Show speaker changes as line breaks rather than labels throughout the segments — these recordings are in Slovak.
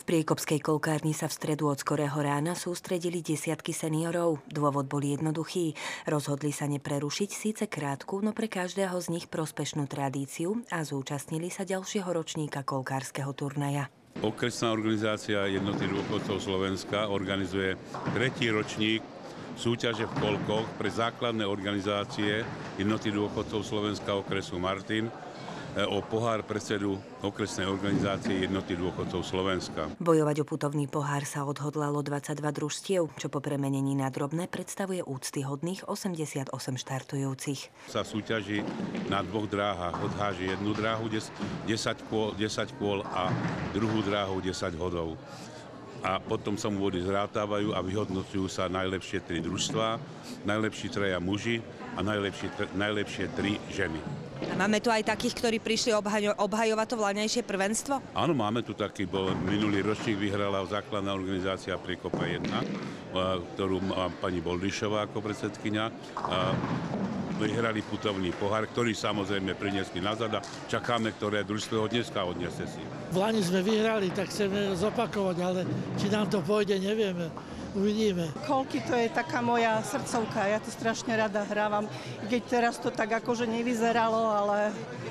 V Priekopskej kolkárni sa v stredu od skorého rána sústredili desiatky seniorov. Dôvod bol jednoduchý. Rozhodli sa neprerušiť síce krátku, no pre každého z nich prospešnú tradíciu a zúčastnili sa ďalšieho ročníka kolkárskeho turnaja.
Okresná organizácia Jednoty dôchodcov Slovenska organizuje 3. ročník súťaže v kolkoch pre základné organizácie Jednoty dôchodcov Slovenska okresu Martin o pohár predsedu okresnej organizácie Jednoty dôchodcov Slovenska.
Bojovať o putovný pohár sa odhodlalo 22 družstiev, čo po premenení na drobné predstavuje úctyhodných 88 štartujúcich.
Sa súťaží na 2 dráhach. Odháži jednu dráhu 10 kôl a druhú dráhu 10 hodov. A potom sa mu vody zrátávajú a vyhodnocujú sa najlepšie 3 družstvá, najlepší 3 muži a najlepšie 3 ženy.
A máme tu aj takých, ktorí prišli obhajovať to vlaňajšie prvenstvo?
Áno, máme tu taký, minulý ročník vyhrala základná organizácia Priekopa 1, ktorú má pani Boldišová ako predsedkyňa. Vyhrali putovný pohár, ktorý samozrejme priniesli nazad a čakáme, ktoré družstvo ho dneska odniesie si.
V Lani sme vyhrali, tak chceme zopakovať, ale či nám to pôjde, nevieme. Uvidíme.
Kolky to je taká moja srdcovka, ja to strašne rada hrávam. Keď teraz to tak akože nevyzeralo, ale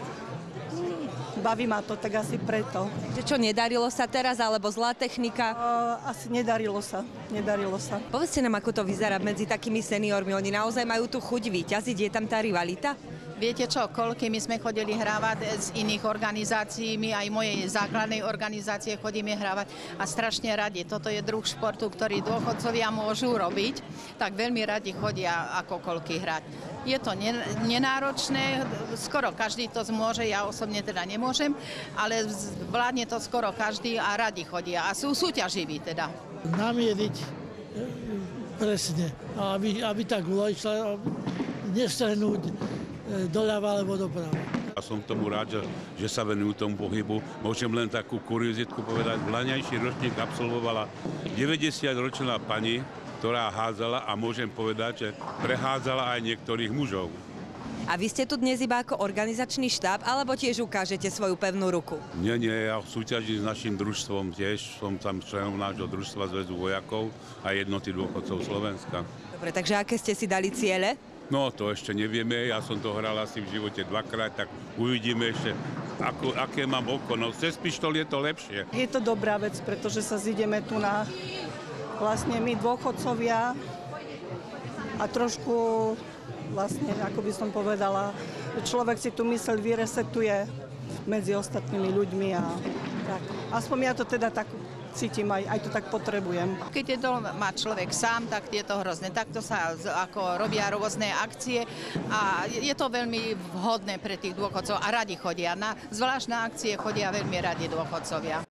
baví ma to, tak asi preto.
Čo, nedarilo sa teraz, alebo zlá technika?
Asi nedarilo sa.
Povedzte nám, ako to vyzerá medzi takými seniormi. Oni naozaj majú tu chuť vyťaziť, je tam tá rivalita?
Viete čo, koľky my sme chodili hrávať z iných organizácií, my aj mojej základnej organizácie chodíme hrávať a strašne radi. Toto je druh športu, ktorý dôchodcovia môžu robiť, tak veľmi radi chodia ako koľky hrať. Je to nenáročné, skoro každý to zmôže, ja osobne teda nemôžem, ale vládne to skoro každý a radi chodia a sú súťaživí teda.
Namieriť presne, aby tá guľa išla nestrehnúť doľava alebo doprava.
A som tomu rád, že sa venujú tomu pohybu. Môžem len takú kuriozitku povedať. Vlaňajší ročník absolvovala 90-ročná pani, ktorá hádzala a môžem povedať, že prehádzala aj niektorých mužov.
A vy ste tu dnes iba ako organizačný štáb, alebo tiež ukážete svoju pevnú ruku?
Nie, ja súťažím s našim družstvom tiež. Som tam členom nášho družstva Zväzu vojakov a Jednoty dôchodcov Slovenska.
Dobre, takže aké ste si dali ciele?
No, to ešte nevieme. Ja som to hral asi v živote 2-krát, tak uvidíme ešte, aké mám oko. No, cez pištol je to lepšie.
Je to dobrá vec, pretože sa zídeme tu na vlastne my dôchodcovia a trošku vlastne, ako by som povedala, človek si tu myseľ vyresetuje medzi ostatnými ľuďmi a tak. Aspoň ja to teda tak cítim, aj to tak potrebujem.
Keď je to má človek sám, tak je to hrozné. Takto sa ako robia rôzne akcie a je to veľmi vhodné pre tých dôchodcov a radi chodia. Zvlášť na akcie chodia veľmi radi dôchodcovia.